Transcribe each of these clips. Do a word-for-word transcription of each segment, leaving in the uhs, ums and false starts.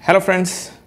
Hello friends,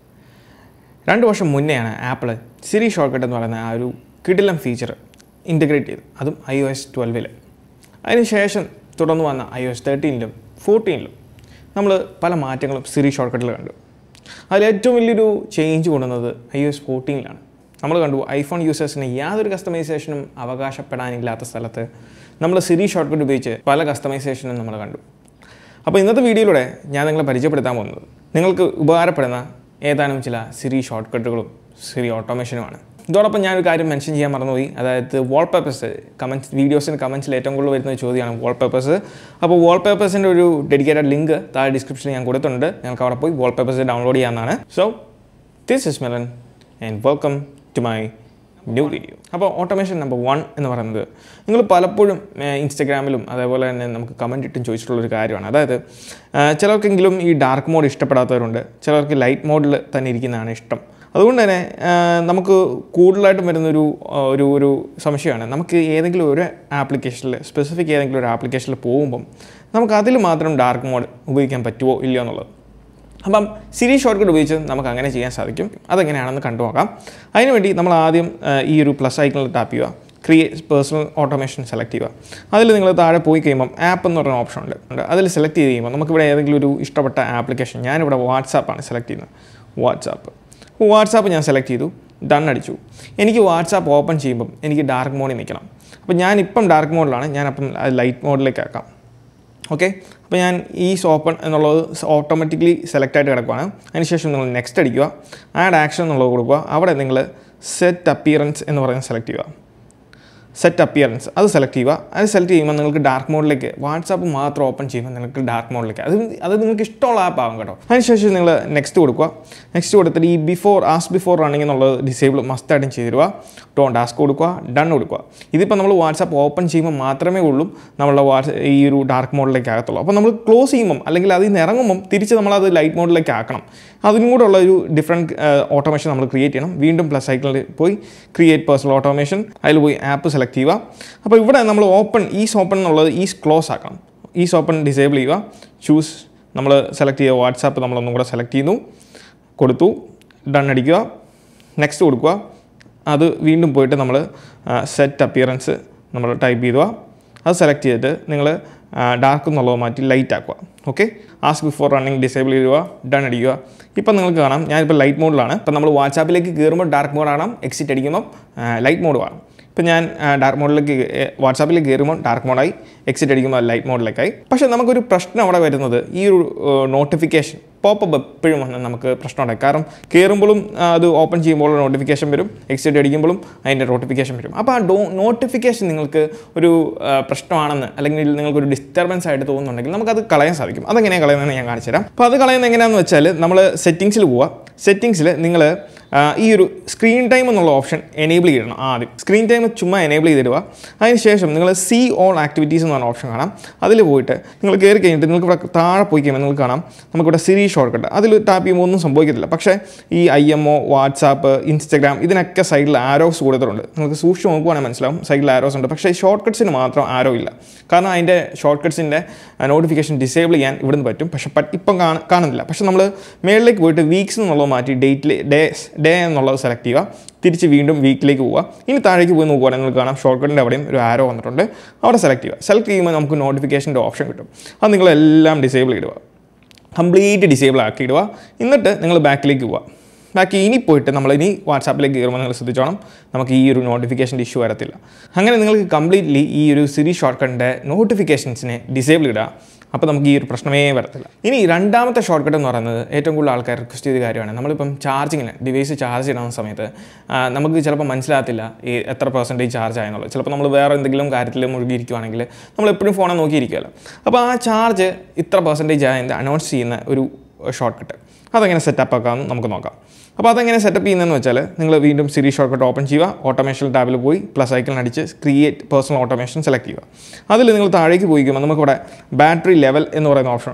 രണ്ട് വർഷം മുന്നെയാണ് apple Siri shortcut എന്ന് പറയുന്ന ആ ഒരു കിടിലൻ ഫീച്ചർ ഇൻ്റഗ്രേറ്റ് ചെയ്തത്, അതും ഐ ഒ എസ് ട്വൽവിൽ. അതിനുശേഷം തുടർന്ന് വന്ന ഐ ഒ എസ് തേർട്ടീനിലും ഫോർട്ടീനിലും നമ്മൾ പല മാറ്റങ്ങളും Siri ഷോർട്ട്കട്ടിൽ കണ്ടു. അതിൽ ഏറ്റവും വലിയൊരു ചേഞ്ച് കൊണ്ടുവന്നത് ഐ ഒ എസ് ഫോർട്ടീനിലാണ്. നമ്മൾ കണ്ടു ഐഫോൺ യൂസേഴ്സിന് യാതൊരു കസ്റ്റമൈസേഷനും അവകാശപ്പെടാനില്ലാത്ത സ്ഥലത്ത് നമ്മൾ Siri ഷോർട്ട്കട്ട് ഉപയോഗിച്ച് പല കസ്റ്റമൈസേഷനും നമ്മൾ കണ്ടു. അപ്പോൾ ഇന്നത്തെ വീഡിയോയിലൂടെ ഞാൻ നിങ്ങളെ പരിചയപ്പെടുത്താൻ പോകുന്നത് നിങ്ങൾക്ക് ഉപകാരപ്പെടുന്ന ഏതാനും ചില Siri ഷോർട്ട്കട്ടുകളും Siri ഓട്ടോമേഷനുമാണ്. ഇതോടൊപ്പം ഞാനൊരു കാര്യം മെൻഷൻ ചെയ്യാൻ മറന്നുപോയി, അതായത് വാൾപേപ്പേഴ്സ്. കമൻറ്റ്സ് വീഡിയോസിന് കമൻറ്റ്സിൽ ഏറ്റവും കൂടുതൽ വരുന്ന ചോദ്യമാണ് വാൾപേപ്പേഴ്സ്. അപ്പോൾ വാൾപേപ്പേഴ്സിൻ്റെ ഒരു ഡെഡിക്കേറ്റഡ് ലിങ്ക് താഴെ ഡിസ്ക്രിപ്ഷനിൽ ഞാൻ കൊടുത്തിട്ടുണ്ട്. ഞങ്ങൾക്ക് അവിടെ പോയി വാൾപേപ്പേഴ്സ് ഡൗൺലോഡ് ചെയ്യാവുന്നതാണ്. So this is Milan and welcome to my new video. അപ്പോൾ ഓട്ടോമേഷൻ നമ്പർ വൺ എന്ന് പറയുന്നത് നിങ്ങൾ പലപ്പോഴും ഇൻസ്റ്റഗ്രാമിലും അതേപോലെ തന്നെ നമുക്ക് കമൻറ്റ് ഇട്ടും ചോദിച്ചിട്ടുള്ളൊരു കാര്യമാണ്. അതായത് ചിലർക്കെങ്കിലും ഈ ഡാർക്ക് മോഡ് ഇഷ്ടപ്പെടാത്തവരുണ്ട്, ചിലർക്ക് ലൈറ്റ് മോഡിൽ തന്നെ ഇരിക്കുന്നതാണ് ഇഷ്ടം. അതുകൊണ്ട് തന്നെ നമുക്ക് കൂടുതലായിട്ടും വരുന്നൊരു ഒരു ഒരു സംശയമാണ്, നമുക്ക് ഏതെങ്കിലും ഒരു ആപ്ലിക്കേഷനിൽ സ്പെസിഫിക് ഏതെങ്കിലും ഒരു ആപ്ലിക്കേഷനിൽ പോകുമ്പം നമുക്ക് അതിൽ മാത്രം ഡാർക്ക് മോഡ് ഉപയോഗിക്കാൻ പറ്റുമോ ഇല്ലയോ എന്നുള്ളത്. അപ്പം Siri ഷോർട്ട്കട്ട് ഉപയോഗിച്ച് നമുക്ക് അങ്ങനെ ചെയ്യാൻ സാധിക്കും. അതെങ്ങനെയാണെന്ന് കണ്ടു നോക്കാം. അതിനുവേണ്ടി നമ്മൾ ആദ്യം ഈ ഒരു പ്ലസ് ഐക്കണിൽ ടാപ്പ് ചെയ്യുക, ക്രിയേറ്റ് പേഴ്സണൽ ഓട്ടോമേഷൻ സെലക്ട് ചെയ്യുക. അതിൽ നിങ്ങൾ താഴെ പോയി കഴിയുമ്പം ആപ്പ് എന്ന് പറയുന്ന ഓപ്ഷൻ ഉണ്ട്. അതിൽ സെലക്ട് ചെയ്ത് കഴിയുമ്പോൾ നമുക്കിവിടെ ഏതെങ്കിലും ഒരു ഇഷ്ടപ്പെട്ട ആപ്ലിക്കേഷൻ, ഞാനിവിടെ വാട്സാപ്പാണ് സെലക്ട് ചെയ്യുന്നത്. വാട്സാപ്പ് വാട്സാപ്പ് ഞാൻ സെലക്ട് ചെയ്തു, ഡൺ അടിച്ചു. എനിക്ക് വാട്സാപ്പ് ഓപ്പൺ ചെയ്യുമ്പം എനിക്ക് ഡാർക്ക് മോഡിൽ നിൽക്കണം. അപ്പോൾ ഞാനിപ്പം ഡാർക്ക് മോഡിലാണ്, ഞാനപ്പം ലൈറ്റ് മോഡിലേക്ക് ആക്കാം. ഓക്കെ, അപ്പോൾ ഞാൻ ഈ ഓപ്പൺ എന്നുള്ളത് ഓട്ടോമാറ്റിക്കലി സെലക്ട് ആയിട്ട് കിടക്കുകയാണ്. അതിനുശേഷം നിങ്ങൾ നെക്സ്റ്റ് അടിക്കുക, ആഡ് ആക്ഷൻ എന്നുള്ളത് കൊടുക്കുക. അവിടെ നിങ്ങൾ സെറ്റ് അപ്പിയറൻസ് എന്ന് പറയുന്നത് സെലക്ട് ചെയ്യുക. സെറ്റ് അപ്പിയറൻസ് അത് സെലക്ട് ചെയ്യുക. അത് സെലക്ട് ചെയ്യുമ്പോൾ നിങ്ങൾക്ക് ഡാർക്ക് മോഡിലേക്ക്, വാട്സാപ്പ് മാത്രം ഓപ്പൺ ചെയ്യുമ്പോൾ നിങ്ങൾക്ക് ഡാർക്ക് മോഡിലേക്ക്, അത് അത് നിങ്ങൾക്ക് ഇഷ്ടമുള്ള ആപ്പ് ആകും കേട്ടോ. അതിനുശേഷം നിങ്ങൾ നെക്സ്റ്റ് കൊടുക്കുക. നെക്സ്റ്റ് കൊടുത്തിട്ട് ഈ ബിഫോർ ആസ്ക് ബിഫോർ റണ്ണിങ് എന്നുള്ളത് ഡിസേബിൾ മസ്റ്റായിട്ടും ചെയ്ത് തരിക. ഡോണ്ട് ആസ്ക് കൊടുക്കുക, ഡൺ കൊടുക്കുക. ഇതിപ്പോൾ നമ്മൾ വാട്സാപ്പ് ഓപ്പൺ ചെയ്യുമ്പോൾ മാത്രമേ ഉള്ളൂ നമ്മളുടെ വാട്സ് ഈ ഒരു ഡാർക്ക് മോഡിലേക്ക് ആകത്തുള്ളൂ. അപ്പോൾ നമ്മൾ ക്ലോസ് ചെയ്യുമ്പം അല്ലെങ്കിൽ അതിൽ നിന്ന് ഇറങ്ങുമ്പം തിരിച്ച് നമ്മളത് ലൈറ്റ് മോഡിലേക്ക് ആക്കണം. അതിനും കൂടെ ഉള്ള ഒരു ഡിഫറെൻറ്റ് ഓട്ടോമേഷൻ നമ്മൾ ക്രിയേറ്റ് ചെയ്യണം. വീണ്ടും പ്ലസ് സൈക്കിളിൽ പോയി ക്രിയേറ്റ് പേഴ്സണൽ ഓട്ടോമേഷൻ, അതിൽ പോയി ആപ്പ് സെലക്ട് ചെയ്യുക. അപ്പോൾ ഇവിടെ നമ്മൾ ഓപ്പൺ ഈസ് ഓപ്പൺ എന്നുള്ളത് ഈസ് ക്ലോസ് ആക്കണം. ഈസ് ഓപ്പൺ ഡിസേബിൾ ചെയ്യുക. ചൂസ് നമ്മൾ സെലക്ട് ചെയ്യുക, വാട്സാപ്പ് നമ്മളൊന്നും കൂടെ സെലക്ട് ചെയ്യുന്നു, കൊടുത്തു, ഡൺ അടിക്കുക, നെക്സ്റ്റ് കൊടുക്കുക. അത് വീണ്ടും പോയിട്ട് നമ്മൾ സെറ്റ് അപ്പിയറൻസ് നമ്മൾ ടൈപ്പ് ചെയ്യുക. അത് സെലക്ട് ചെയ്തിട്ട് നിങ്ങൾ ഡാർക്ക് എന്നുള്ളത് മാറ്റി ലൈറ്റ് ആക്കുക. Okay, ask before running disable ചെയ്യുക, ഡൺ അടിക്കുക. ഇപ്പം നിങ്ങൾക്ക് കാണാം ഞാനിപ്പോൾ ലൈറ്റ് മോഡിലാണ്. ഇപ്പം നമ്മൾ വാട്സാപ്പിലേക്ക് കയറുമ്പോൾ ഡാർക്ക് മോഡ് ആകണം, എക്സിറ്റ് അടിക്കുമ്പം ലൈറ്റ് മോഡ് വേണം. ഇപ്പം ഞാൻ ഡാർക്ക് മോഡിലേക്ക് വാട്സാപ്പിലേക്ക് കയറുമ്പോൾ ഡാർക്ക് മോഡായി, എക്സിറ്റ് അടിക്കുമ്പോൾ ലൈറ്റ് മോഡിലേക്കായി. പക്ഷേ നമുക്കൊരു പ്രശ്നം അവിടെ വരുന്നത് ഈ ഒരു നോട്ടിഫിക്കേഷൻ പോപ്പപ്പ് എപ്പോഴും വന്ന് നമുക്ക് പ്രശ്നമുണ്ടായി. കാരണം കയറുമ്പോഴും അത് ഓപ്പൺ ചെയ്യുമ്പോൾ നോട്ടിഫിക്കേഷൻ വരും, എക്സിറ്റ് അടിക്കുമ്പോഴും അതിൻ്റെ നോട്ടിഫിക്കേഷൻ വരും. അപ്പോൾ ആ ഡോ നോട്ടിഫിക്കേഷൻ നിങ്ങൾക്ക് ഒരു പ്രശ്നമാണെന്ന് അല്ലെങ്കിൽ നിങ്ങൾക്കൊരു ഡിസ്റ്റർബൻസ് ആയിട്ട് തോന്നുന്നുണ്ടെങ്കിൽ നമുക്കത് കളയാൻ സാധിക്കും. അതെങ്ങനെയാണ് കളയുന്നതെന്ന് ഞാൻ കാണിച്ചു തരാം. അപ്പോൾ അത് കളയുന്നത് എങ്ങനെയാണെന്ന് വെച്ചാൽ നമ്മൾ സെറ്റിങ്സിൽ പോവുക. സെറ്റിങ്സിൽ നിങ്ങൾ ഈ ഒരു സ്ക്രീൻ ടൈം എന്നുള്ള ഓപ്ഷൻ എനേബിൾ ചെയ്യണം. ആദ്യം സ്ക്രീൻ ടൈം ചുമ്മാ എനേബിൾ ചെയ്തിടുക. അതിനുശേഷം നിങ്ങൾ സി ഓൾ ആക്ടിവിറ്റീസ് എന്ന് പറഞ്ഞ ഓപ്ഷൻ കാണാം. അതിൽ പോയിട്ട് നിങ്ങൾ കയറി കഴിഞ്ഞിട്ട് നിങ്ങൾക്ക് ഇവിടെ താഴെ പോയി കഴിയുമ്പോൾ നിങ്ങൾക്ക് കാണാം നമുക്കിവിടെ Siri ഷോർട്ട്കട്ട്. അതിൽ ടാപ്പ് ചെയ്യുമ്പോൾ ഒന്നും സംഭവിക്കത്തില്ല. പക്ഷേ ഈ I M O, WhatsApp, Instagram ഇതിനൊക്കെ സൈഡിൽ ആരോസ് കൊടുത്തിട്ടുണ്ട്. നിങ്ങൾക്ക് സൂക്ഷിച്ച് നോക്കുവാണെങ്കിൽ മനസ്സിലാവും സൈഡിൽ ആരോസ് ഉണ്ട്. പക്ഷേ ഈ ഷോർട്ട് കട്ട്സിന് മാത്രം ആരോ ഇല്ല. കാരണം അതിൻ്റെ ഷോർട്ട് കട്ട്സിൻ്റെ നോട്ടിഫിക്കേഷൻ ഡിസേബിൾ ചെയ്യാൻ ഇവിടുന്ന് പറ്റും, പക്ഷേ ഇപ്പം കാണുന്നില്ല. പക്ഷേ നമ്മൾ മേളിലേക്ക് പോയിട്ട് വീക്സ് എന്നുള്ളത് മാറ്റി ഡേറ്റിൽ ഡേസ് ഡേ എന്നുള്ളത് സെലക്ട് ചെയ്യുക. തിരിച്ച് വീണ്ടും വീക്കിലേക്ക് പോവുക. ഇനി താഴേക്ക് പോയി നോക്കുകയാണെങ്കിൽ നിങ്ങൾക്ക് കാണാം ഷോർട്ട് കട്ടിൻ്റെ അവിടെയും ഒരു ആരോ വന്നിട്ടുണ്ട്. അവിടെ സെലക്ട് ചെയ്യുക. സെലക്ട് ചെയ്യുമ്പോൾ നമുക്ക് നോട്ടിഫിക്കേഷൻ്റെ ഓപ്ഷൻ കിട്ടും. അത് നിങ്ങളെല്ലാം ഡിസേബിൾ ഇടുക, കംപ്ലീറ്റ് ഡിസേബിൾ ആക്കി ഇടുക. എന്നിട്ട് നിങ്ങൾ ബാക്കിലേക്ക് പോവുക. ബാക്കി ഇനി പോയിട്ട് നമ്മൾ ഇനി വാട്സാപ്പിലേക്ക് കയറുമ്പോൾ നിങ്ങൾ ശ്രദ്ധിച്ചോണം, നമുക്ക് ഈ ഒരു നോട്ടിഫിക്കേഷൻ്റെ ഇഷ്യൂ വരത്തില്ല. അങ്ങനെ നിങ്ങൾക്ക് കംപ്ലീറ്റ്ലി ഈ ഒരു Siri ഷോർട്ട്കട്ടിൻ്റെ നോട്ടിഫിക്കേഷൻസിനെ ഡിസേബിൾ ഇടുക. അപ്പോൾ നമുക്ക് ഈ ഒരു പ്രശ്നമേ വരത്തില്ല. ഇനി രണ്ടാമത്തെ ഷോർട്ട് കട്ട് എന്ന് പറയുന്നത് ഏറ്റവും കൂടുതൽ ആൾക്കാർ റിക്വസ്റ്റ് ചെയ്ത കാര്യമാണ്. നമ്മളിപ്പം ചാർജിങ്ങിന് ഡിവൈസ് ചാർജ് ചെയ്യുന്ന സമയത്ത് നമുക്ക് ചിലപ്പോൾ മനസ്സിലാകത്തില്ല ഈ എത്ര പെർസെൻറ്റേജ് ചാർജ് ആയെന്നുള്ളത്. ചിലപ്പോൾ നമ്മൾ വേറെ എന്തെങ്കിലും കാര്യത്തിൽ മുഴുകിയിരിക്കുകയാണെങ്കിൽ നമ്മൾ എപ്പോഴും ഫോണിൽ നോക്കിയിരിക്കുമല്ലോ. അപ്പോൾ ആ ചാർജ് ഇത്ര പെർസെൻറ്റേജ് ആയെന്ന് അനൗൺസ് ചെയ്യുന്ന ഒരു ഷോർട്ട് കട്ട് അതെങ്ങനെ സെറ്റപ്പ് ആക്കാമെന്ന് നമുക്ക് നോക്കാം. അപ്പോൾ അതെങ്ങനെ സെറ്റപ്പ് ചെയ്യുന്നതെന്ന് വെച്ചാൽ നിങ്ങൾ വീണ്ടും Siri ഷോർട്ട്കട്ട് ഓപ്പൺ ചെയ്യുക. ഓട്ടോമേഷൻ ടാബിൽ പോയി പ്ലസ് ഐക്കൺ അടിച്ച് ക്രിയേറ്റ് പേഴ്സണൽ ഓട്ടോമേഷൻ സെലക്ട് ചെയ്യുക. അതിൽ നിങ്ങൾ താഴേക്ക് പോയിക്കുമ്പോൾ നമുക്കിവിടെ ബാറ്ററി ലെവൽ എന്ന് പറയുന്ന ഓപ്ഷൻ ഉണ്ട്.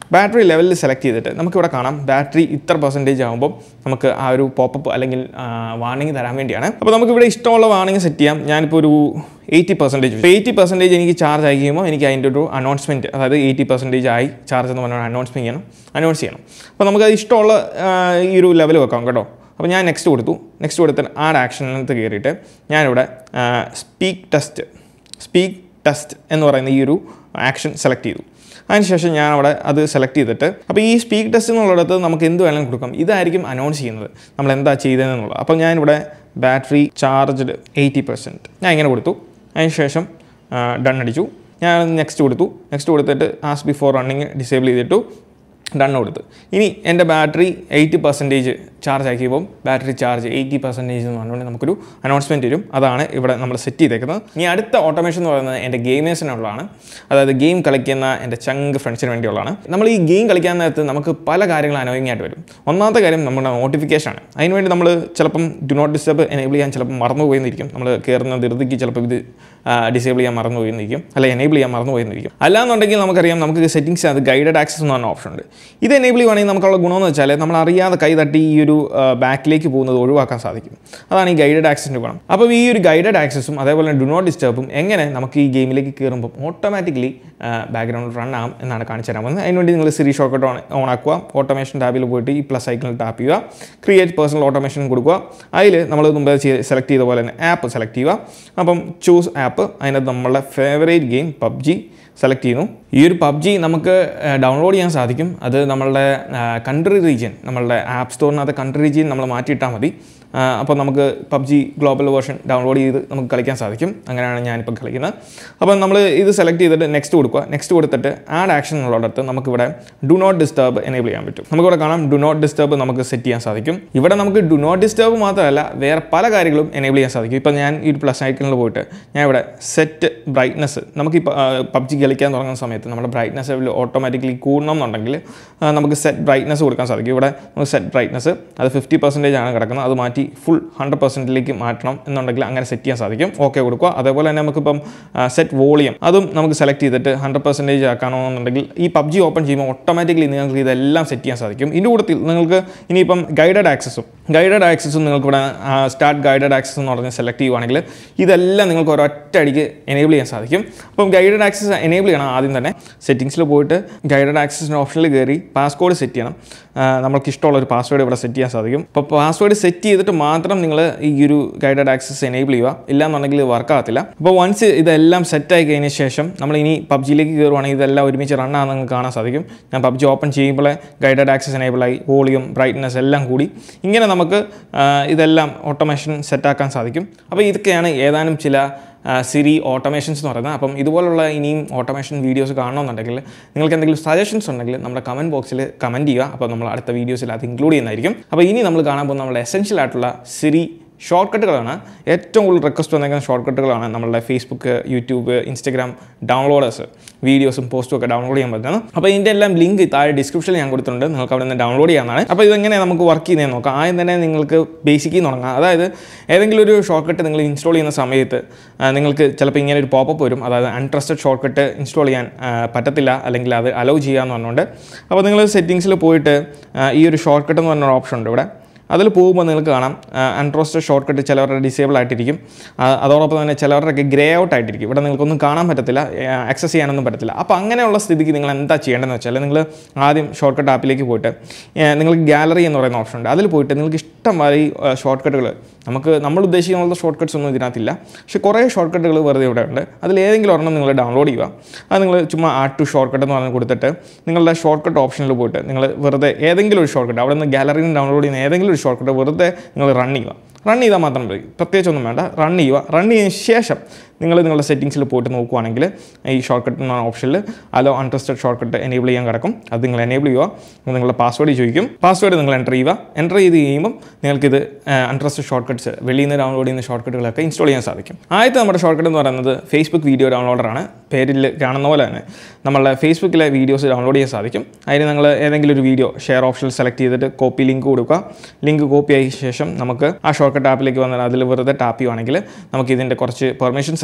ബാറ്ററി ലെവലിൽ സെലക്ട് ചെയ്തിട്ട് നമുക്കിവിടെ കാണാം ബാറ്ററി ഇത്ര പെർസെൻറ്റേജ് ആകുമ്പോൾ നമുക്ക് ആ ഒരു പോപ്പപ്പ് അല്ലെങ്കിൽ വാർണിംഗ് തരാൻ വേണ്ടിയാണ്. അപ്പോൾ നമുക്കിവിടെ ഇഷ്ടമുള്ള വാർണിംഗ് സെറ്റ് ചെയ്യാം. ഞാനിപ്പോൾ ഒരു എയ്റ്റി പെർസെൻറ്റേജ് ഇപ്പോൾ എയ്റ്റി പെർസെൻറ്റേജ് എനിക്ക് ചാർജ് ആയി കഴിയുമ്പോൾ എനിക്ക് അതിൻ്റെ ഒരു അനൗൺസ്മെൻറ്റ്, അതായത് എയ്റ്റി പെർസെൻറ്റേജ് ആയി ചാർജ് എന്ന് പറഞ്ഞാൽ അനൗൺസ്മെൻറ്റ് ചെയ്യണം അനൗൺസ് ചെയ്യണം അപ്പോൾ നമുക്കത് ഇഷ്ടമുള്ള ഈ ഒരു ലെവൽ വെക്കാം കേട്ടോ. അപ്പോൾ ഞാൻ നെക്സ്റ്റ് കൊടുത്തു. നെക്സ്റ്റ് കൊടുത്തിട്ട് ആഡ് ആക്ഷനകത്ത് കയറിയിട്ട് ഞാനിവിടെ സ്പീക്ക് ടെസ്റ്റ് സ്പീക്ക് ടെസ്റ്റ് എന്ന് പറയുന്ന ഈ ഒരു ആക്ഷൻ സെലക്ട് ചെയ്തു. അതിനുശേഷം ഞാൻ അവിടെ അത് സെലക്ട് ചെയ്തിട്ട് അപ്പോൾ ഈ സ്പീക്ക് ടെസ്റ്റ് എന്നുള്ളിടത്ത് നമുക്ക് എന്ത് വേണമെങ്കിലും കൊടുക്കാം. ഇതായിരിക്കും അനൗൺസ് ചെയ്യുന്നത് നമ്മൾ എന്താ ചെയ്തതെന്നുള്ളത്. അപ്പോൾ ഞാനിവിടെ ബാറ്ററി ചാർജ്ഡ് എയ്റ്റി പെർസെൻറ്റ് ഞാൻ ഇങ്ങനെ കൊടുത്തു. അതിനുശേഷം ഡൺ അടിച്ചു. ഞാൻ നെക്സ്റ്റ് കൊടുത്തു. നെക്സ്റ്റ് കൊടുത്തിട്ട് ആസ് ബിഫോർ റണ്ണിങ് ഡിസേബിൾ ചെയ്തിട്ടു ഡൺ കൊടുത്തു. ഇനി എൻ്റെ ബാറ്ററി എയ്റ്റി പെർസെൻറ്റേജ് ചാർജ് ആക്കിയപ്പോൾ ബാറ്ററി ചാർജ് എയ്റ്റി പെർസെൻറ്റേജ് എന്ന് പറഞ്ഞുകൊണ്ട് നമുക്കൊരു അനൗൺസ്മെൻറ്റ് വരും. അതാണ് ഇവിടെ നമ്മൾ സെറ്റ് ചെയ്തേക്കുന്നത്. ഇനി അടുത്ത ഓട്ടോമേഷൻ എന്ന് പറയുന്നത് എൻ്റെ ഗെയിമേഴ്സിനുള്ളതാണ്. അതായത് ഗെയിം കളിക്കുന്ന എൻ്റെ ചങ്ക് ഫ്രണ്ട്സിന് വേണ്ടിയുള്ളതാണ്. നമ്മൾ ഈ ഗെയിം കളിക്കാൻ നേരത്ത് നമുക്ക് പല കാര്യങ്ങളും അനോയിങ് ആയിട്ട് വരും. ഒന്നാമത്തെ കാര്യം നമ്മുടെ നോട്ടിഫിക്കേഷനാണ്. അതിനുവേണ്ടി നമ്മൾ ചിലപ്പം ഡു നോട്ട് ഡിസ്റ്റർബ് എനേബിൾ ചെയ്യാൻ ചിലപ്പം മറന്നു പോയെന്നിരിക്കും. നമ്മൾ കയറുന്ന ധൃതിക്ക് ചിലപ്പോൾ ഇത് ഡിസേബിൾ ചെയ്യാൻ മറന്നു പോയെന്നിരിക്കും, അല്ല എനേബിൾ ചെയ്യാൻ മറന്നു പോയെന്നിരിക്കും. അല്ലാന്നുണ്ടെങ്കിൽ നമുക്കറിയാം നമുക്ക് സെറ്റിംഗ്സ് അത് ഗൈഡഡ് ആക്സസ് എന്ന് പറഞ്ഞ ഓപ്ഷൻ ഉണ്ട്. ഇത് എനേബിൾ ചെയ്യുവാണെങ്കിൽ നമുക്കുള്ള ഗുണമെന്ന് വെച്ചാൽ നമ്മൾ അറിയാതെ കൈ തട്ടി ഈ ഒരു ബാക്കിലേക്ക് പോകുന്നത് ഒഴിവാക്കാൻ സാധിക്കും. അതാണ് ഈ ഗൈഡഡ് ആക്സസിൻ്റെ ഗുണം. അപ്പോൾ ഈ ഒരു ഗൈഡഡ് ആക്സസും അതേപോലെ ഡു നോട്ട് ഡിസ്റ്റർബും എങ്ങനെ നമുക്ക് ഈ ഗെയിമിലേക്ക് കയറുമ്പോൾ ഓട്ടോമാറ്റിക്കലി ബാക്ക്ഗ്രൗണ്ടിൽ റൺ ആകും എന്നാണ് കാണിച്ചു തരാൻ പോകുന്നത്. അതിനുവേണ്ടി നിങ്ങൾ സിരി ഷോർട്ട്കട്ട് ഓൺ ഓൺ ആക്കുക. ഓട്ടോമേഷൻ ടാബിൽ പോയിട്ട് ഈ പ്ലസ് ഐക്കണിൽ ടാപ്പ് ചെയ്യുക. ക്രിയേറ്റ് പേഴ്സണൽ ഓട്ടോമേഷൻ കൊടുക്കുക. അതിൽ നമ്മൾ മുമ്പ് സെലക്ട് ചെയ്ത പോലെ തന്നെ ആപ്പ് സെലക്ട് ചെയ്യുക. അപ്പം ചൂസ് ആപ്പ്. അതിനകത്ത് നമ്മളുടെ ഫേവറേറ്റ് ഗെയിം പബ്ജി സെലക്ട് ചെയ്യുന്നു. ഈ ഒരു പബ്ജി നമുക്ക് ഡൗൺലോഡ് ചെയ്യാൻ സാധിക്കും. അത് നമ്മളുടെ കൺട്രി റീജിയൻ, നമ്മളുടെ ആപ്പ് സ്റ്റോറിനകത്ത് കൺട്രി റീജിയൻ നമ്മൾ മാറ്റിയിട്ടാൽ മതി. അപ്പോൾ നമുക്ക് പബ്ജി ഗ്ലോബൽ വേർഷൻ ഡൗൺലോഡ് ചെയ്ത് നമുക്ക് കളിക്കാൻ സാധിക്കും. അങ്ങനെയാണ് ഞാനിപ്പോൾ കളിക്കുന്നത്. അപ്പോൾ നമ്മൾ ഇത് സെലക്ട് ചെയ്തിട്ട് നെക്സ്റ്റ് കൊടുക്കുക. നെക്സ്റ്റ് കൊടുത്തിട്ട് ആഡ് ആക്ഷൻ എന്നുള്ളിടത്ത് നമുക്കിവിടെ ഡു നോട്ട് ഡിസ്റ്റർബ് എനേബിൾ ചെയ്യാൻ പറ്റും. നമുക്കിവിടെ കാണാം ഡു നോട്ട് ഡിസ്റ്റർബ് നമുക്ക് സെറ്റ് ചെയ്യാൻ സാധിക്കും. ഇവിടെ നമുക്ക് ഡു നോട്ട് ഡിസ്റ്റർബ് മാത്രമല്ല വേറെ പല കാര്യങ്ങളും എനേബിൾ ചെയ്യാൻ സാധിക്കും. ഇപ്പോൾ ഞാൻ ഈ ഒരു പ്ലസ് ഐക്കണിൽ പോയിട്ട് ഞാൻ ഇവിടെ സെറ്റ് ബ്രൈറ്റ്നസ്, നമുക്ക് ഈ പബ്ജി കളിക്കാൻ തുടങ്ങുന്ന സമയത്ത് നമ്മുടെ ബ്രൈറ്റ്നസ് ലെവൽ ഓട്ടോമാറ്റിക്കലി കൂടണം എന്നുണ്ടെങ്കിൽ നമുക്ക് സെറ്റ് ബ്രൈറ്റ്നസ് കൊടുക്കാൻ സാധിക്കും. ഇവിടെ നമുക്ക് സെറ്റ് ബ്രൈറ്റ്നസ് അത് ഫിഫ്റ്റി പെർസെൻറ്റേജ് ആണ് കിടക്കുന്നത്. അത് മാറ്റി ഫുൾ ഹൺഡ്രഡ് പെർസെൻറ്റിലേക്ക് മാറ്റണം എന്നുണ്ടെങ്കിൽ അങ്ങനെ സെറ്റ് ചെയ്യാൻ സാധിക്കും. ഓക്കെ കൊടുക്കുക. അതേപോലെ തന്നെ നമുക്കിപ്പം സെറ്റ് വോളിയം അതും നമുക്ക് സെലക്ട് ചെയ്തിട്ട് ഹൺഡ്രഡ് പെർസെൻറ്റേജ് ആക്കണമെന്നുണ്ടെങ്കിൽ ഈ പബ്ജി ഓപ്പൺ ചെയ്യുമ്പോൾ ഓട്ടോമാറ്റിക്കലി നിങ്ങൾക്ക് ഇതെല്ലാം സെറ്റ് ചെയ്യാൻ സാധിക്കും. ഇതിൻ്റെ കൂട്ടത്തിൽ നിങ്ങൾക്ക് ഇനിയിപ്പം ഗൈഡഡ് ആക്സസും ഗൈഡഡ് ആക്സസും നിങ്ങൾക്ക് ഇവിടെ സ്റ്റാർട്ട് ഗൈഡഡ് ആക്സസ് എന്ന് പറഞ്ഞ് സെലക്ട് ചെയ്യുവാണെങ്കിൽ ഇതെല്ലാം നിങ്ങൾക്ക് ഒരൊറ്റ അടിക്ക് എനേബിൾ ചെയ്യാൻ സാധിക്കും. അപ്പം ഗൈഡഡ് ആക്സസ് എനേബിൾ ചെയ്യണം. ആദ്യം തന്നെ സെറ്റിംഗ്സിൽ പോയിട്ട് ഗൈഡഡ് ആക്സസിൻ്റെ ഓപ്ഷനിൽ കയറി പാസ്വേഡ് സെറ്റ് ചെയ്യണം. നമുക്ക് ഇഷ്ടമുള്ള ഒരു പാസ്വേഡ് ഇവിടെ സെറ്റ് ചെയ്യാൻ സാധിക്കും. അപ്പോൾ പാസ്വേഡ് സെറ്റ് ചെയ്തിട്ട് മാത്രം നിങ്ങൾ ഈ ഒരു ഗൈഡഡ് ആക്സസ് എനേബിൾ ചെയ്യുക. ഇല്ലാന്നുണ്ടെങ്കിൽ ഇത് വർക്ക് ആകത്തില്ല. അപ്പോൾ വൺസ് ഇതെല്ലാം സെറ്റായി കഴിഞ്ഞ ശേഷം നമ്മൾ ഇനി പബ്ജിയിലേക്ക് കയറുവാണെങ്കിൽ ഇതെല്ലാം ഒരുമിച്ച് റൺ ആണെന്ന് നിങ്ങൾക്ക് കാണാൻ സാധിക്കും. ഞാൻ പബ്ജി ഓപ്പൺ ചെയ്യുമ്പോൾ ഗൈഡഡ് ആക്സസ് എനേബിളായി, വോളിയം ബ്രൈറ്റ്നസ് എല്ലാം കൂടി ഇങ്ങനെ നമുക്ക് ഇതെല്ലാം ഓട്ടോമേഷൻ സെറ്റാക്കാൻ സാധിക്കും. അപ്പോൾ ഇതൊക്കെയാണ് ഏതാനും ചില സിരി ഓട്ടോമേഷൻസ് എന്ന് പറയുന്നത്. അപ്പം ഇതുപോലുള്ള ഇനിയും ഓട്ടോമേഷൻ വീഡിയോസ് കാണണമെന്നുണ്ടെങ്കിൽ നിങ്ങൾക്ക് എന്തെങ്കിലും സജഷൻസ് ഉണ്ടെങ്കിൽ നമ്മുടെ കമൻറ്റ് ബോക്സിൽ കമൻറ്റ് ചെയ്യുക. അപ്പോൾ നമ്മൾ അടുത്ത വീഡിയോസിൽ അത് ഇൻക്ലൂഡ് ചെയ്യുന്നതായിരിക്കും. അപ്പോൾ ഇനി നമ്മൾ കാണാൻ പോകുന്ന നമ്മുടെ എസെൻഷ്യൽ ആയിട്ടുള്ള സിരി ഷോർട്ട് കട്ടുകളാണ്. ഏറ്റവും കൂടുതൽ റിക്വസ്റ്റ് വന്നേക്കുന്ന ഷോർട്ട് കട്ടുകളാണ് നമ്മളുടെ ഫേസ്ബുക്ക്, യൂട്യൂബ്, ഇൻസ്റ്റഗ്രാം ഡൗൺലോഡേഴ്സ് വീഡിയോസും പോസ്റ്റും ഒക്കെ ഡൗൺലോഡ് ചെയ്യാൻ പറ്റുന്നത്. അപ്പോൾ ഇതിൻ്റെ എല്ലാം ലിങ്ക് താഴെ ഡിസ്ക്രിപ്ഷനിൽ ഞാൻ കൊടുത്തിട്ടുണ്ട്. നിങ്ങൾക്ക് അവിടെ നിന്ന് ഡൗൺലോഡ് ചെയ്യാവുന്നതാണ്. അപ്പോൾ ഇതെങ്ങനെ നമുക്ക് വർക്ക് ചെയ്യുന്നതെന്ന് നോക്കാം. ആദ്യം തന്നെ നിങ്ങൾക്ക് ബേസിക്കിൽ നിന്ന് തുടങ്ങാം. അതായത് ഏതെങ്കിലും ഒരു ഷോർട്ട് കട്ട് നിങ്ങൾ ഇൻസ്റ്റാൾ ചെയ്യുന്ന സമയത്ത് നിങ്ങൾക്ക് ചിലപ്പോൾ ഇങ്ങനെ ഒരു പോപ്പപ്പ് വരും. അതായത് അൺട്രസ്റ്റഡ് ഷോർട്ട് കട്ട് ഇൻസ്റ്റാൾ ചെയ്യാൻ പറ്റത്തില്ല, അല്ലെങ്കിൽ അത് അലോ ചെയ്യാമെന്ന് പറഞ്ഞുകൊണ്ട്. അപ്പോൾ നിങ്ങൾ സെറ്റിങ്സിൽ പോയിട്ട് ഈ ഒരു ഷോർട്ട് കട്ട് എന്ന് പറഞ്ഞൊരു ഓപ്ഷൻ ഉണ്ട് ഇവിടെ. അതിൽ പോകുമ്പോൾ നിങ്ങൾക്ക് കാണാം അൺട്രസ്റ്റഡ് ഷോർട്ട് കട്ട് ചിലവരുടെ ഡിസേബിൾ ആയിട്ടിരിക്കും. അതോടൊപ്പം തന്നെ ചിലവരുടെയൊക്കെ ഗ്രേ ഔട്ട് ആയിട്ടിരിക്കും. ഇവിടെ നിങ്ങൾക്കൊന്നും കാണാൻ പറ്റത്തില്ല, ആക്സസ് ചെയ്യാനൊന്നും പറ്റത്തില്ല. അപ്പോൾ അങ്ങനെയുള്ള സ്ഥിതിക്ക് നിങ്ങൾ എന്താ ചെയ്യേണ്ടതെന്ന് വെച്ചാൽ നിങ്ങൾ ആദ്യം ഷോർട്ട് കട്ട് ആപ്പിലേക്ക് പോയിട്ട് നിങ്ങൾക്ക് ഗാലറി എന്ന് പറയുന്ന ഓപ്ഷൻ ഉണ്ട്. അതിൽ പോയിട്ട് നിങ്ങൾക്ക് ഇഷ്ടം പോലെ ഷോർട്ട് കട്ടുകൾ, നമുക്ക് നമ്മൾ ഉദ്ദേശിക്കുന്ന ഷോർട്ട് കട്ട്സ് ഒന്നും ഇതിനകത്തില്ല, പക്ഷേ കുറേ ഷോർട്ട് കട്ടുകൾ വെറുതെ ഇവിടെ ഉണ്ട്. അതിൽ ഏതെങ്കിലും ഒരെണ്ണം നിങ്ങൾ ഡൗൺലോഡ് ചെയ്യുക. അത് നിങ്ങൾ ചുമ്മാ ആഡ് ടു ഷോർട്ട് കട്ട് എന്ന് പറഞ്ഞ് കൊടുത്തിട്ട് നിങ്ങളുടെ ഷോർട്ട് കട്ട് ഓപ്ഷനിൽ പോയിട്ട് നിങ്ങൾ വെറുതെ ഏതെങ്കിലും ഒരു ഷോർട്ട് കട്ട് അവിടെ നിന്ന് ഗാലറിയിൽ നിന്ന് ഡൗൺലോഡ് ചെയ്യുന്ന ഏതെങ്കിലും ഒരു ഷോർട്ട് കട്ട് വെറുതെ നിങ്ങൾ റൺ ചെയ്യുക. റൺ ചെയ്താൽ മാത്രം മതി, പ്രത്യേകിച്ചൊന്നും വേണ്ട. റൺ ചെയ്യുക. റൺ ചെയ്തതിന് ശേഷം നിങ്ങൾ നിങ്ങളുടെ സെറ്റിങ്സിൽ പോയിട്ട് നോക്കുകയാണെങ്കിൽ ഈ ഷോർട്ട് കട്ട് എന്ന ഓപ്ഷനിൽ allow untrusted short cut enable ചെയ്യാൻ കിടക്കും. അത് നിങ്ങൾ എനേബിൾ ചെയ്യുക. നിങ്ങളുടെ പാസ്വേഡ് ചോദിക്കും. പാസ്വേഡ് നിങ്ങൾ എൻ്റർ ചെയ്യുക. എൻ്റർ ചെയ്ത് കഴിയുമ്പം നിങ്ങൾക്കിത് അൺട്രസ്റ്റഡ് ഷോർട്ട് കട്ട്സ് വെളിയിൽ നിന്ന് ഡൗൺലോഡ് ചെയ്യുന്ന ഷോർട്ട് കട്ടുകളൊക്കെ ഇൻസ്റ്റാൾ ചെയ്യാൻ സാധിക്കും. ആദ്യത്തെ നമ്മുടെ ഷോർട്ട് കട്ട് എന്ന് പറയുന്നത് ഫേസ്ബുക്ക് വീഡിയോ ഡൗൺലോഡറാണ്. പേരിൽ കാണുന്ന പോലെ തന്നെ നമ്മളുടെ ഫേസ്ബുക്കിലെ വീഡിയോസ് ഡൗൺലോഡ് ചെയ്യാൻ സാധിക്കും. അതിന് നിങ്ങൾ ഏതെങ്കിലും ഒരു വീഡിയോ ഷെയർ ഓപ്ഷനിൽ സെലക്ട് ചെയ്തിട്ട് കോപ്പി ലിങ്ക് കൊടുക്കുക. ലിങ്ക് കോപ്പി ആയ ശേഷം നമുക്ക് ആ ഷോർട്ട് കട്ട് ആപ്പിലേക്ക് വന്നാൽ അതിൽ വെറുതെ ടാപ്പ് ചെയ്യുവാണെങ്കിൽ നമുക്ക് ഇതിൻ്റെ കുറച്ച് പെർമിഷൻസ്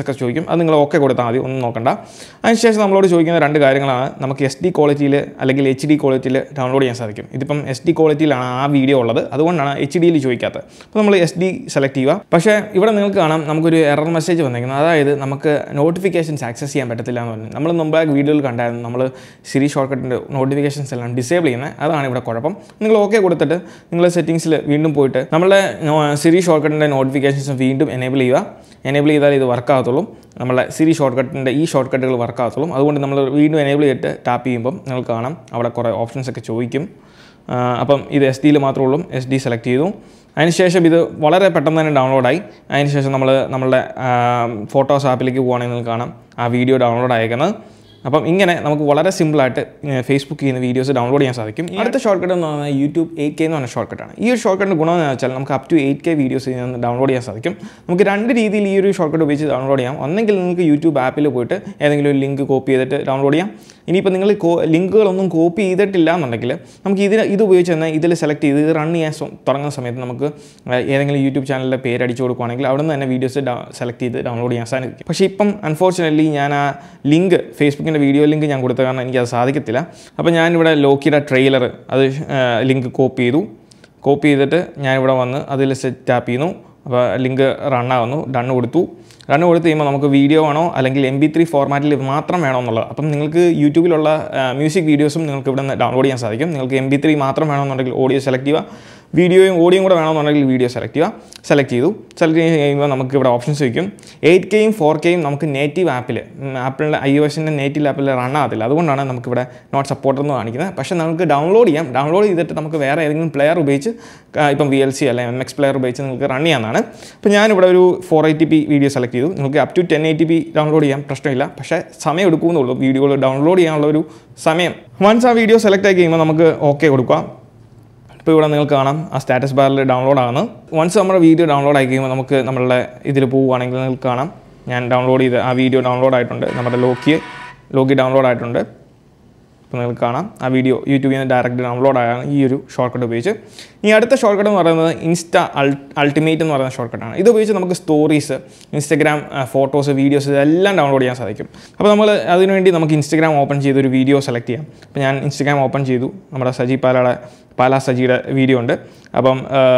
ഒക്കെ ചോദിക്കും. അത് നിങ്ങൾ ഓക്കെ കൊടുത്താൽ മതി, ഒന്നും നോക്കണ്ട. അതിനുശേഷം നമ്മളോട് ചോദിക്കുന്ന രണ്ട് കാര്യങ്ങളാണ്. നമുക്ക് എസ് ഡി ക്വാളിറ്റിയിൽ അല്ലെങ്കിൽ എച്ച് ഡി ക്വാളിറ്റിയിൽ ഡൗൺലോഡ് ചെയ്യാൻ സാധിക്കും. ഇതിപ്പം എസ് ഡി ക്വാളിറ്റിയിലാണ് ആ വീഡിയോ ഉള്ളത്, അതുകൊണ്ടാണ് എച്ച് ഡിയിൽ ചോദിക്കാത്തത്. അപ്പോൾ നമ്മൾ എസ് ഡി സെലക്ട് ചെയ്യുക. പക്ഷേ ഇവിടെ നിങ്ങൾക്ക് കാണാം നമുക്കൊരു എറർ മെസ്സേജ് വന്നിരിക്കുന്നത്. അതായത് നമുക്ക് നോട്ടിഫിക്കേഷൻസ് ആക്സസ് ചെയ്യാൻ പറ്റത്തില്ല എന്ന് പറഞ്ഞു. നമ്മൾ മുമ്പ് വീഡിയോയിൽ കണ്ടായിരുന്നു നമ്മൾ സിരി ഷോർട്ട്കട്ടിൻ്റെ നോട്ടിഫിക്കേഷൻസ് എല്ലാം ഡിസേബിൾ ചെയ്യുന്നത്. അതാണ് ഇവിടെ കുഴപ്പം. നിങ്ങൾ ഓക്കെ കൊടുത്തിട്ട് നിങ്ങൾ സെറ്റിംഗ്സിൽ വീണ്ടും പോയിട്ട് നമ്മളുടെ സിരി ഷോർട്ട്കട്ടിൻ്റെ നോട്ടിഫിക്കേഷൻസ് വീണ്ടും എനേബിൾ ചെയ്യുക. എനേബിൾ ചെയ്താൽ ഇത് വർക്ക് ആകത്തുള്ളൂ. നമ്മളെ സിരി ഷോർട്ട്കട്ടിൻ്റെ ഈ ഷോർട്ട് കട്ടുകൾ വർക്ക് ആകത്തുള്ളൂ. അതുകൊണ്ട് നമ്മൾ വീണ്ടും എനേബിൾ ചെയ്തിട്ട് ടാപ്പ് ചെയ്യുമ്പം നിങ്ങൾക്ക് കാണാം അവിടെ കുറേ ഓപ്ഷൻസ് ഒക്കെ ചോദിക്കും. അപ്പം ഇത് എസ് ഡിയിൽ മാത്രമേ ഉള്ളൂ. എസ് ഡി സെലക്ട് ചെയ്തു. അതിനുശേഷം ഇത് വളരെ പെട്ടെന്ന് തന്നെ ഡൗൺലോഡായി. അതിനുശേഷം നമ്മൾ നമ്മളുടെ ഫോട്ടോസ് ആപ്പിലേക്ക് പോകുകയാണെങ്കിൽ നിങ്ങൾക്ക് കാണാം ആ വീഡിയോ ഡൗൺലോഡ് ആയേക്കുന്നത്. അപ്പം ഇങ്ങനെ നമുക്ക് വളരെ സിമ്പിളായിട്ട് ഫേസ്ബുക്ക് ചെയ്യുന്ന വീഡിയോസ് ഡൗൺലോഡ് ചെയ്യാൻ സാധിക്കും. അടുത്ത ഷോർട്ട് കട്ട് എന്ന് പറഞ്ഞാൽ യൂട്യൂബ് എയ്റ്റ് കെ എന്ന് പറഞ്ഞ ഷോർട്ട് കട്ടാണ്. ഈ ഒരു ഷോർട്ട് കട്ടിൻ്റെ ഗുണമെന്ന് വെച്ചാൽ നമുക്ക് up to eight K videos download ചെയ്യാൻ സാധിക്കും. നമുക്ക് രണ്ട് രീതിയിൽ ഈ ഒരു ഷോർട്ട് കട്ട് ഉപയോഗിച്ച് ഡൗൺലോഡ് ചെയ്യാം. ഒന്നെങ്കിൽ നിങ്ങൾക്ക് യൂട്യൂബ് ആപ്പിൽ പോയിട്ട് ഏതെങ്കിലും ഒരു ലിങ്ക് കോപ്പി ചെയ്തിട്ട് ഡൗൺലോഡ് ചെയ്യാം. ഇനിയിപ്പോൾ നിങ്ങൾ ലിങ്കുകളൊന്നും കോപ്പി ചെയ്തിട്ടില്ല എന്നുണ്ടെങ്കിൽ നമുക്ക് ഇതിന് ഇത് ഉപയോഗിച്ച് തന്നെ ഇതിൽ സെലക്ട് ചെയ്ത് ഇത് റൺ ചെയ്യാൻ തുടങ്ങുന്ന സമയത്ത് നമുക്ക് ഏതെങ്കിലും യൂട്യൂബ് ചാനലിൻ്റെ പേര് അടിച്ചു കൊടുക്കുകയാണെങ്കിൽ അവിടെ നിന്ന് തന്നെ വീഡിയോസ് സെലക്ട് ചെയ്ത് ഡൗൺലോഡ് ചെയ്യാൻ സാധിക്കും. പക്ഷേ ഇപ്പം അൺഫോർച്യുനേറ്റ്ലി ഞാൻ ആ ലിങ്ക് ഫേസ്ബുക്കിൻ്റെ വീഡിയോ ലിങ്ക് ഞാൻ കൊടുത്ത കാരണം എനിക്കത് സാധിക്കത്തില്ല. അപ്പോൾ ഞാനിവിടെ ലോക്കിയുടെ ട്രെയിലർ അത് ലിങ്ക് കോപ്പി ചെയ്തു. കോപ്പി ചെയ്തിട്ട് ഞാനിവിടെ വന്ന് അതിൽ സെറ്റ് ടാപ്പ് ചെയ്യുന്നു. അപ്പോൾ ലിങ്ക് റണ്ണാകുന്നു. ഡണ്ണ് കൊടുത്തു. റണ്ണ് കൊടുത്ത് കഴിയുമ്പോൾ നമുക്ക് വീഡിയോ ആണോ അല്ലെങ്കിൽ എം ബി ത്രീ ഫോർമാറ്റിൽ മാത്രം വേണോ എന്നുള്ളത്. അപ്പം നിങ്ങൾക്ക് യൂട്യൂബിലുള്ള മ്യൂസിക് വീഡിയോസും നിങ്ങൾക്ക് ഇവിടെ നിന്ന് ഡൗൺലോഡ് ചെയ്യാൻ സാധിക്കും. നിങ്ങൾക്ക് എം ബി ത്രീ മാത്രം വേണമെന്നുണ്ടെങ്കിൽ ഓഡിയോ സെലക്ട് ചെയ്യുക. വീഡിയോയും ഓഡിയോയും കൂടെ വേണമെന്നുണ്ടെങ്കിൽ വീഡിയോ സെലക്ട് ചെയ്യുക. സെലക്ട് ചെയ്തു. സെലക്ട് ചെയ്ത് കഴിയുമ്പോൾ നമുക്ക് ഇവിടെ ഓപ്ഷൻസ് വയ്ക്കും. എയ്റ്റ് കെയും ഫോർ കെയും നമുക്ക് നേറ്റീവ് ആപ്പിൽ ആപ്പിളിൻ്റെ ഐ ഒ എസിൻ്റെ നേറ്റീവ് ആപ്പിൽ റൺ ആകത്തില്ല. അതുകൊണ്ടാണ് നമുക്കിവിടെ നോട്ട് സപ്പോർട്ടർ എന്ന് കാണിക്കുന്നത്. പക്ഷേ നമുക്ക് ഡൗൺലോഡ് ചെയ്യാം. ഡൗൺലോഡ് ചെയ്തിട്ട് നമുക്ക് വേറെ ഏതെങ്കിലും പ്ലെയർ ഉപയോഗിച്ച് ഇപ്പം വി എൽ സി അല്ലെങ്കിൽ എം എക്സ് പ്ലെയർ ഉപയോഗിച്ച് നിങ്ങൾക്ക് റൺ ചെയ്യാവുന്നതാണ്. അപ്പോൾ ഞാനിവിടെ ഒരു four eighty P video select ചെയ്തു. നിങ്ങൾക്ക് up to ten eighty P download ചെയ്യാം, പ്രശ്നമില്ല. പക്ഷേ സമയം എടുക്കുമെന്നുള്ളൂ വീഡിയോകൾ ഡൗൺലോഡ് ചെയ്യാനുള്ള ഒരു സമയം. വൺസ് ആ വീഡിയോ സെലക്ട് ആക്കി കഴിയുമ്പോൾ നമുക്ക് ഓക്കെ കൊടുക്കാം. ഇപ്പോൾ ഇവിടെ നിങ്ങൾക്ക് കാണാം ആ സ്റ്റാറ്റസ് ബാറിൽ ഡൗൺലോഡ് ആകുന്നു. വൺസ് നമ്മുടെ വീഡിയോ ഡൗൺലോഡ് ആയി കഴിയുമ്പോൾ നമുക്ക് നമ്മളുടെ ഇതിൽ പോവുകയാണെങ്കിൽ നിങ്ങൾക്ക് കാണാം ഞാൻ ഡൗൺലോഡ് ചെയ്ത് ആ വീഡിയോ ഡൗൺലോഡ് ആയിട്ടുണ്ട്. നമ്മുടെ ലോക്കി ലോക്കി ഡൗൺലോഡ് ആയിട്ടുണ്ട്. അപ്പോൾ നിങ്ങൾക്ക് കാണാം ആ വീഡിയോ യൂട്യൂബിൽ നിന്ന് ഡയറക്റ്റ് ഡൗൺലോഡ് ആയാണ് ഈ ഒരു ഷോർട്ട് കട്ട് ഉപയോഗിച്ച്. ഈ അടുത്ത ഷോർട്ട് കട്ട് എന്ന് പറയുന്നത് ഇൻസ്റ്റ അൾ അൾട്ടിമേറ്റ് എന്ന് പറയുന്ന ഷോർട്ട് കട്ടാണ്. ഇത് ഉപയോഗിച്ച് നമുക്ക് സ്റ്റോറീസ്, ഇൻസ്റ്റഗ്രാം ഫോട്ടോസ്, വീഡിയോസ് ഇതെല്ലാം ഡൗൺലോഡ് ചെയ്യാൻ സാധിക്കും. അപ്പോൾ നമ്മൾ അതിനുവേണ്ടി നമുക്ക് ഇൻസ്റ്റഗ്രാം ഓപ്പൺ ചെയ്ത് ഒരു വീഡിയോ സെലക്ട് ചെയ്യാം. അപ്പോൾ ഞാൻ ഇൻസ്റ്റഗ്രാം ഓപ്പൺ ചെയ്തു. നമ്മുടെ സജി പാലയുടെ പാലാ സജിയുടെ വീഡിയോ ഉണ്ട്. അപ്പം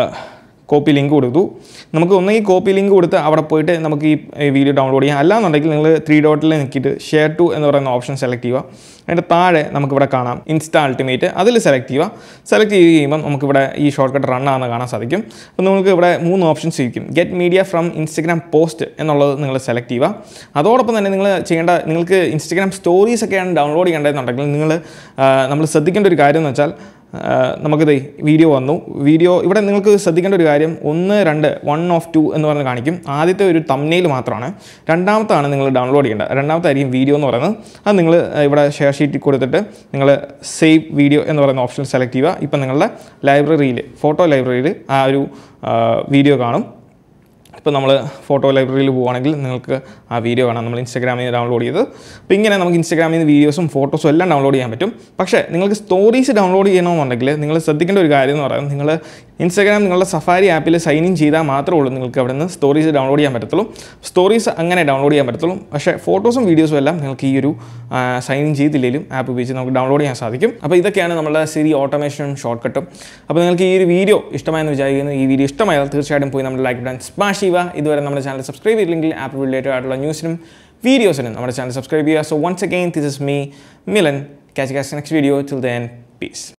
കോപ്പി ലിങ്ക് കൊടുത്തു. നമുക്ക് ഒന്നെങ്കിൽ കോപ്പി ലിങ്ക് കൊടുത്ത് അവിടെ പോയിട്ട് നമുക്ക് ഈ വീഡിയോ ഡൗൺലോഡ് ചെയ്യാം. അല്ലാന്നുണ്ടെങ്കിൽ നിങ്ങൾ ത്രീ ഡോട്ടിൽ നിൽക്കിയിട്ട് ഷെയർ ടു എന്ന് പറയുന്ന ഓപ്ഷൻ സെലക്ട് ചെയ്യുക. അതിൻ്റെ താഴെ നമുക്കിവിടെ കാണാം ഇൻസ്റ്റ അൾട്ടിമേറ്റ്, അതിൽ സെലക്ട് ചെയ്യുക. സെലക്ട് ചെയ്ത് കഴിയുമ്പം നമുക്കിവിടെ ഈ ഷോർട്ട് കട്ട് റൺ ആണെന്ന് കാണാൻ സാധിക്കും. അപ്പോൾ നിങ്ങൾക്ക് ഇവിടെ മൂന്ന് ഓപ്ഷൻസ് ഇരിക്കും. Get media from Instagram post എന്നുള്ളത് നിങ്ങൾ സെലക്ട് ചെയ്യുക. അതോടൊപ്പം തന്നെ നിങ്ങൾ ചെയ്യേണ്ട, നിങ്ങൾക്ക് ഇൻസ്റ്റഗ്രാം സ്റ്റോറീസ് ഒക്കെയാണ് ഡൗൺലോഡ് ചെയ്യേണ്ടതെന്നുണ്ടെങ്കിൽ നിങ്ങൾ നമ്മൾ ശ്രദ്ധിക്കേണ്ട ഒരു കാര്യം എന്ന് വെച്ചാൽ നമുക്കിത് വീഡിയോ വന്നു. വീഡിയോ ഇവിടെ നിങ്ങൾക്ക് ശ്രദ്ധിക്കേണ്ട ഒരു കാര്യം ഒന്ന് രണ്ട് വൺ ഓഫ് ടു എന്ന് പറഞ്ഞ് കാണിക്കും. ആദ്യത്തെ ഒരു തംബ്നെയിൽ മാത്രമാണ്. രണ്ടാമത്താണ് നിങ്ങൾ ഡൗൺലോഡ് ചെയ്യേണ്ടത്. രണ്ടാമത്തെ ആയിരിക്കും വീഡിയോ എന്ന് പറയുന്നത്. അത് നിങ്ങൾ ഇവിടെ ഷെയർ ഷീറ്റിൽ കൊടുത്തിട്ട് നിങ്ങൾ സേവ് വീഡിയോ എന്ന് പറയുന്ന ഓപ്ഷൻ സെലക്ട് ചെയ്യുക. ഇപ്പം നിങ്ങളുടെ ലൈബ്രറിയിൽ, ഫോട്ടോ ലൈബ്രറിയിൽ ആ ഒരു വീഡിയോ കാണും. ഇപ്പോൾ നമ്മൾ ഫോട്ടോ ലൈബ്രറിയിൽ പോവുകയാണെങ്കിൽ നിങ്ങൾക്ക് ആ വീഡിയോ കാണാം നമ്മൾ ഇൻസ്റ്റാഗ്രാമിൽ നിന്ന് ഡൗൺലോഡ് ചെയ്ത്. അപ്പോൾ ഇങ്ങനെ നമുക്ക് ഇൻസ്റ്റാഗ്രാമിൽ നിന്ന് വീഡിയോസും ഫോട്ടോസും എല്ലാം ഡൗൺലോഡ് ചെയ്യാൻ പറ്റും. പക്ഷേ നിങ്ങൾക്ക് സ്റ്റോറീസ് ഡൗൺലോഡ് ചെയ്യണമെന്നുണ്ടെങ്കിൽ നിങ്ങൾ ശ്രദ്ധിക്കേണ്ട ഒരു കാര്യം എന്ന് പറയുന്നത് നിങ്ങൾ ഇൻസ്റ്റാഗ്രാം നിങ്ങളുടെ സഫാരി ആപ്പിൽ സൈൻ ഇൻ ചെയ്താൽ മാത്രമേ ഉള്ളൂ നിങ്ങൾക്ക് അവിടെ നിന്ന് സ്റ്റോറീസ് ഡൗൺലോഡ് ചെയ്യാൻ പറ്റത്തുള്ളൂ. സ്റ്റോറീസ് അങ്ങനെ ഡൗൺലോഡ് ചെയ്യാൻ പറ്റത്തുള്ളൂ. പക്ഷേ ഫോട്ടോസും വീഡിയോസും എല്ലാം നിങ്ങൾക്ക് ഈ ഒരു സൈൻ ഇൻ ചെയ്തില്ലെങ്കിലും ആപ്പ് ഉപയോഗിച്ച് നമുക്ക് ഡൗൺലോഡ് ചെയ്യാൻ സാധിക്കും. അപ്പോൾ ഇതൊക്കെയാണ് നമ്മുടെ സിരി ഓട്ടോമേഷനും ഷോർട്ട് കട്ടും. അപ്പോൾ നിങ്ങൾക്ക് ഈ ഒരു വീഡിയോ ഇഷ്ടമായെന്ന് വിചാരിക്കുന്നു. ഈ വീഡിയോ ഇഷ്ടമായാൽ തീർച്ചയായിട്ടും പോയി നമ്മുടെ ലൈക്ക് ബട്ടൺ സ്മാഷ് ചെയ്യുക. ഇതുവരെ നമ്മുടെ ചാനൽ സബ്സ്ക്രൈബ് ചെയ്തില്ലെങ്കിൽ ആപ്പ് റിലേറ്റഡ് ആയിട്ടുള്ള ന്യൂസിനും വീഡിയോസിനും നമ്മുടെ ചാനൽ സബ്സ്ക്രൈബ് ചെയ്യുക. So once again this is me Milan. Catch you guys in the next video. Till then, peace.